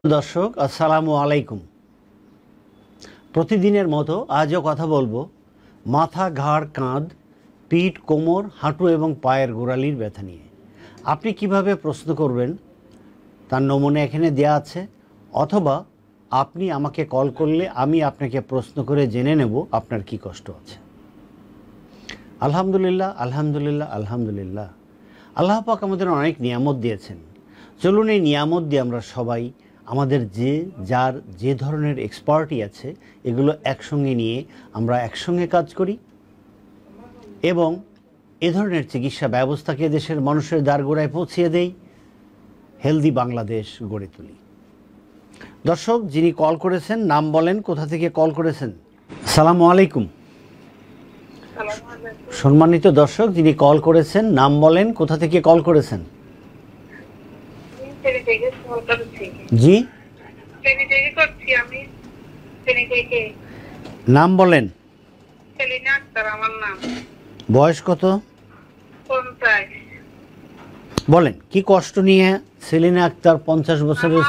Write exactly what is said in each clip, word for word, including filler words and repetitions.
দর্শক আসসালামু আলাইকুম। প্রতিদিনের মতো আজও কথা বলবো মাথা, ঘাড়, কাঁধ, পিঠ, কোমর, হাঁটু এবং পায়ের গোড়ালির ব্যথা নিয়ে। আপনি কিভাবে প্রশ্ন করবেন তার নমুনা এখানে দেওয়া আছে, অথবা আপনি আমাকে কল করলে আমি আপনাকে প্রশ্ন করে জেনে নেব আপনার কি কষ্ট আছে। আলহামদুলিল্লাহ, আলহামদুলিল্লাহ, আলহামদুলিল্লাহ। আল্লাহ পাক আমাদের অনেক নিয়ামত দিয়েছেন। চলুন এই নিয়ামত দিয়ে আমরা সবাই আমাদের যে যার যে ধরনের এক্সপার্টি আছে এগুলো একসঙ্গে নিয়ে আমরা একসঙ্গে কাজ করি এবং এ ধরনের চিকিৎসা ব্যবস্থাকে দেশের মানুষের দ্বারগোড়ায় পৌঁছিয়ে দেই, হেলদি বাংলাদেশ গড়ে তুলি। দর্শক যিনি কল করেছেন নাম বলেন, কোথা থেকে কল করেছেন? আসসালামু আলাইকুম। সম্মানিত দর্শক যিনি কল করেছেন নাম বলেন, কোথা থেকে কল করেছেন? জি, নাম বলেন। বয়স কত? বলেন কি কষ্ট নিয়ে সেলিনা আক্তার পঞ্চাশ বছরের?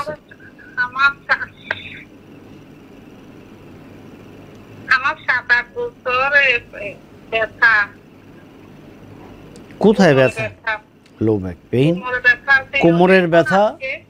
কোথায় ব্যথা? লো ব্যাক পেইন, কোমরের ব্যথা।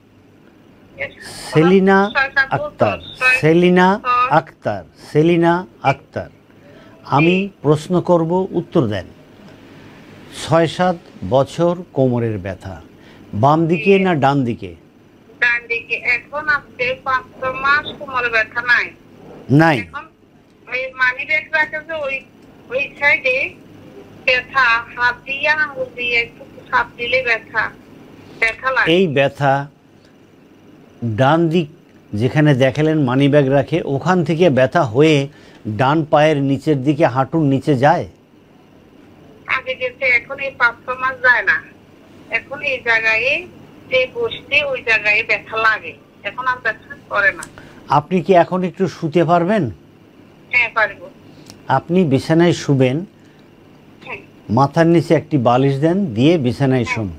সেলিনা আক্তার, সেলিনা আক্তার, সেলিনা আক্তার, আমি প্রশ্ন করব উত্তর দেন। ছয় সাত বছর কোমরের ব্যথা, বাম দিকে না ডান দিকে? ডান দিকে। এখন আজকে পাঁচ মাস কোমরের ব্যথা নাই। নাই। এখন ওই মানি ব্যাগ রাখে যে ওই ওই সাইডে ব্যথা, হাত দিয়ে আঙুল দিয়ে একটু চাপ দিলে ব্যথা ব্যথা লাগে। এই ব্যথা ডান দিক যেখানে দেখালেন মানি ব্যাগ রাখে ওখান থেকে ব্যথা হয়ে ডান পায়ের নিচের দিকে হাঁটুর নিচে যায়? আগে গেছে, এখন এই পাঁচ ছ মাস যায় না। এখন এই জায়গায় যে বসতে ওই জায়গায় ব্যথা লাগে, এখন আর ব্যথা করে না। আপনি কি এখন একটু শুতে পারবেন? হ্যাঁ পারবো। আপনি বিছানায় শুবেন, মাথার নিচে একটি বালিশ দেন, দিয়ে বিছানায় শুন।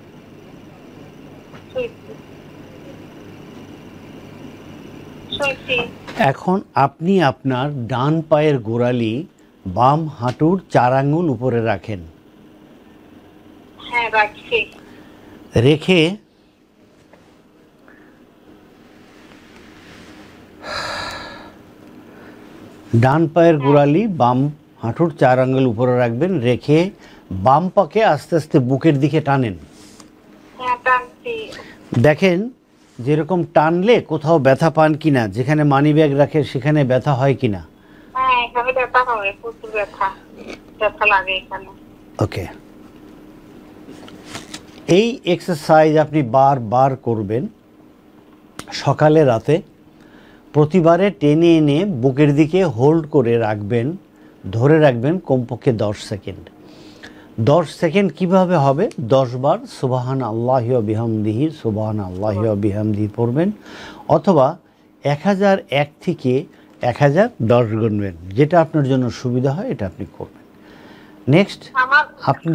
এখন আপনি আপনার ডান পায়ের গোড়ালি বাম হাঁটুর চার আঙ্গুল উপরে রাখেন। হ্যাঁ রাখছি। রেখে ডান পায়ের গোড়ালি বাম হাঁটুর চার আঙ্গুল উপরে রাখবেন। রেখে বাম পাকে আস্তে আস্তে বুকের দিকে টানেন। হ্যাঁ টানছি। দেখেন যেরকম টানলে কোথাও ব্যথা পান কিনা, যেখানে মানি ব্যাগ রাখে সেখানে ব্যথা হয় কিনা? হ্যাঁ এখানে ব্যথা হয়, প্রচুর ব্যথা ব্যথা লাগে এখানে। ওকে, এই এক্সারসাইজ আপনি বারবার করবেন সকালে রাতে। প্রতিবারে টেনে এনে বুকের দিকে হোল্ড করে রাখবেন, ধরে রাখবেন কমপক্ষে দশ সেকেন্ড। দশ সেকেন্ড কিভাবে হবে? দশ বার সুবহান আল্লাহি ওয়া বিহামদিহি, সুবহান আল্লাহি ওয়া বিহামদিহি পড়বেন, অথবা এক হাজার এক থেকে এক হাজার দশ গুনবেন, যেটা আপনার জন্য সুবিধা হয় এটা আপনি করবেন। নেক্সট আপনি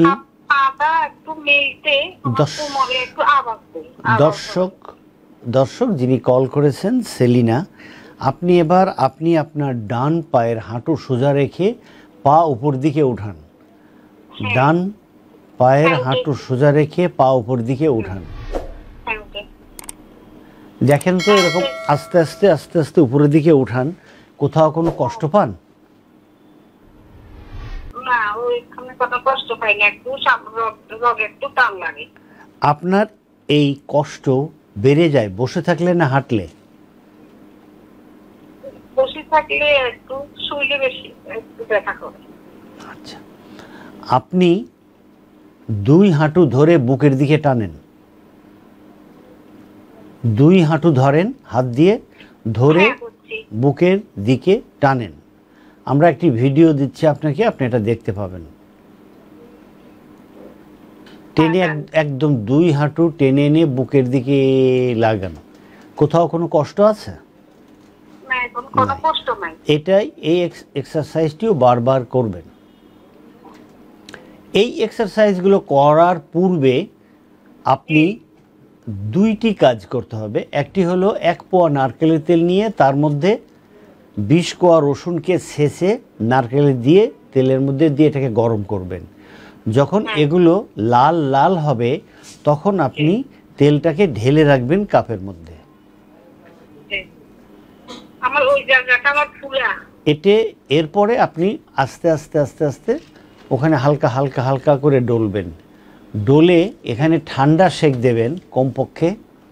দর্শক দর্শক যিনি কল করেছেন সেলিনা, আপনি এবার আপনি আপনার ডান পায়ের হাঁটু সোজা রেখে পা উপর দিকে উঠান। ডান পায়ের হাঁটু সোজা রেখে পা উপর দিকে উঠান। দেখেন তো এরকম আস্তে আস্তে আস্তে আস্তে উপরের দিকে উঠান, কোথাও কোনো কষ্ট পান? না, ওইখানে কোনো কষ্ট পাই না, একটু রগ একটু টান লাগে। আপনার এই কষ্ট বেড়ে যায় বসে থাকলে না হাঁটলে? বসে থাকলে একটু, শুইলে বেশি একটু ব্যথা করে। আচ্ছা, আপনি দুই হাঁটু ধরে বুকের দিকে টানেন। দুই হাঁটু ধরেন, হাত দিয়ে ধরে বুকের দিকে টানেন। আমরা একটি ভিডিও দিচ্ছি আপনাকে, আপনি এটা দেখতে পাবেন। টেনে একদম দুই হাঁটু টেনে এনে বুকের দিকে লাগান। কোথাও কোনো কষ্ট আছে? এটাই, এই এক্সারসাইজটিও বারবার করবেন। এই এক্সারসাইজগুলো করার পূর্বে আপনি দুইটি কাজ করতে হবে। একটি হলো এক পোয়া নারকেলের তেল নিয়ে তার মধ্যে বিশ কোয়া রসুনকে ছেঁচে নারকেলে দিয়ে তেলের মধ্যে দিয়ে এটাকে গরম করবেন। যখন এগুলো লাল লাল হবে তখন আপনি তেলটাকে ঢেলে রাখবেন কাপের মধ্যে। আমার ওই জায়গাটা আমার ফুলা এতে এরপরে আপনি আস্তে আস্তে আস্তে আস্তে ওখানে হালকা হালকা হালকা করে ডলবেন। ডলে এখানে ঠান্ডা সেক দেবেন কমপক্ষে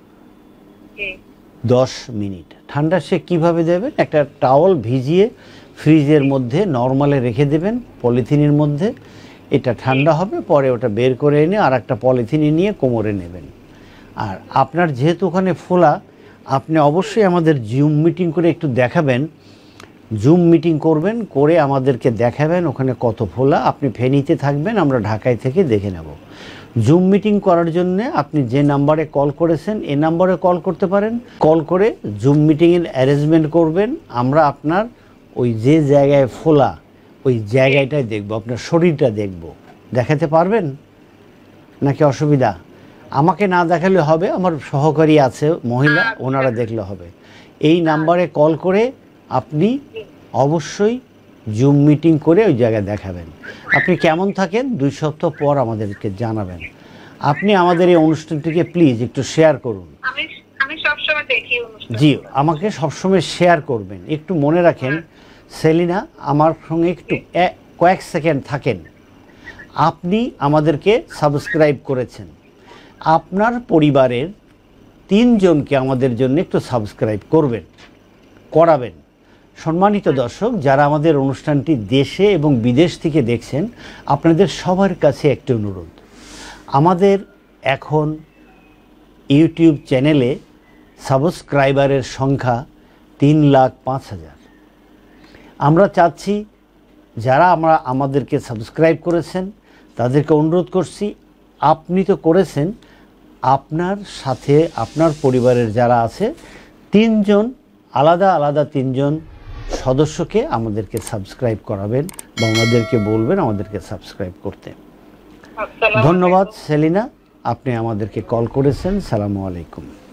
দশ মিনিট। ঠান্ডা সেক কীভাবে দেবেন? একটা টাওয়াল ভিজিয়ে ফ্রিজের মধ্যে নর্মালে রেখে দেবেন পলিথিনের মধ্যে। এটা ঠান্ডা হবে, পরে ওটা বের করে এনে আর একটা পলিথিনে নিয়ে কোমরে নেবেন। আর আপনার যেহেতু ওখানে ফোলা, আপনি অবশ্যই আমাদের জুম মিটিং করে একটু দেখাবেন। জুম মিটিং করবেন, করে আমাদেরকে দেখাবেন ওখানে কত ফোলা। আপনি ফেনীতে থাকবেন, আমরা ঢাকায় থেকে দেখে নেব। জুম মিটিং করার জন্য আপনি যে নাম্বারে কল করেছেন এই নাম্বারে কল করতে পারেন। কল করে জুম মিটিংয়ের অ্যারেঞ্জমেন্ট করবেন। আমরা আপনার ওই যে জায়গায় ফোলা ওই জায়গাটাই দেখব, আপনার শরীরটা দেখব। দেখাতে পারবেন নাকি অসুবিধা? আমাকে না দেখালে হবে, আমার সহকারী আছে মহিলা, ওনারা দেখলে হবে। এই নাম্বারে কল করে আপনি অবশ্যই জুম মিটিং করে ওই জায়গায় দেখাবেন। আপনি কেমন থাকেন দুই সপ্তাহ পর আমাদেরকে জানাবেন। আপনি আমাদের এই অনুষ্ঠানটিকে প্লিজ একটু শেয়ার করুন। আমি আমি সবসময় দেখি অনুষ্ঠান। জি, আমাকে সবসময় শেয়ার করবেন। একটু মনে রাখেন সেলিনা, আমার সঙ্গে একটু কয়েক সেকেন্ড থাকেন। আপনি আমাদেরকে সাবস্ক্রাইব করেছেন, আপনার পরিবারের তিনজনকে আমাদের জন্য একটু সাবস্ক্রাইব করবেন, করাবেন। সম্মানিত দর্শক, যারা আমাদের অনুষ্ঠানটি দেশে এবং বিদেশ থেকে দেখছেন, আপনাদের সবার কাছে একটি অনুরোধ। আমাদের এখন ইউটিউব চ্যানেলে সাবস্ক্রাইবারের সংখ্যা তিন লাখ পাঁচ হাজার। আমরা চাচ্ছি যারা আমরা আমাদেরকে সাবস্ক্রাইব করেছেন তাদেরকে অনুরোধ করছি, আপনি তো করেছেন, আপনার সাথে আপনার পরিবারের যারা আছে তিনজন আলাদা আলাদা তিনজন সদস্যকে আমাদেরকে সাবস্ক্রাইব করাবেন বা ওনাদেরকে বলবেন আমাদেরকে সাবস্ক্রাইব করতে। ধন্যবাদ সেলিনা, আপনি আমাদেরকে কল করেছেন। সালামু আলাইকুম।